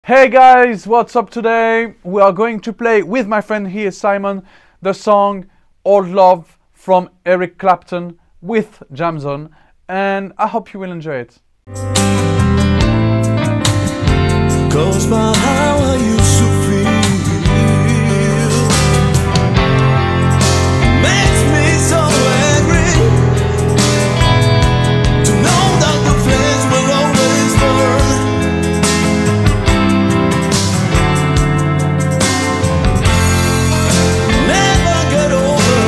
Hey guys, what's up today? We are going to play with my friend here, Simon, the song Old Love from Eric Clapton with Jamzone, and I hope you will enjoy it. Goes by how I used to feel. Makes me so angry to know that the flames will always burn. Never get over.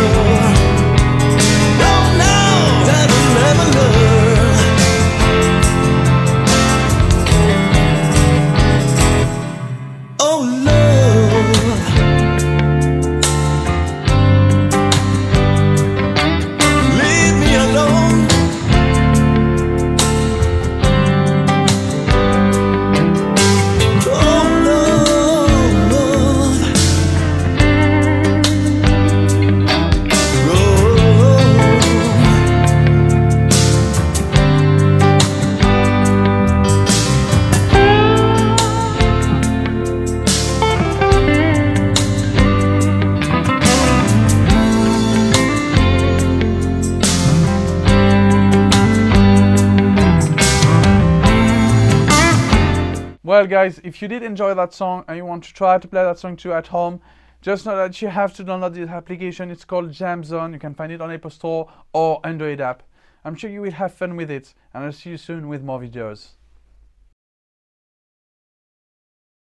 Don't know that I'll never learn. Oh love, leave me alone. Oh love, Well guys, if you did enjoy that song and you want to try to play that song too at home, just know that you have to download this application. It's called Jamzone. You can find it on Apple Store or Android app. I'm sure you will have fun with it, and I'll see you soon with more videos.